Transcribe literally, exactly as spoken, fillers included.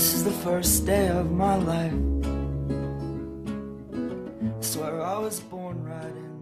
This is the first day of my life. I swear I was born right in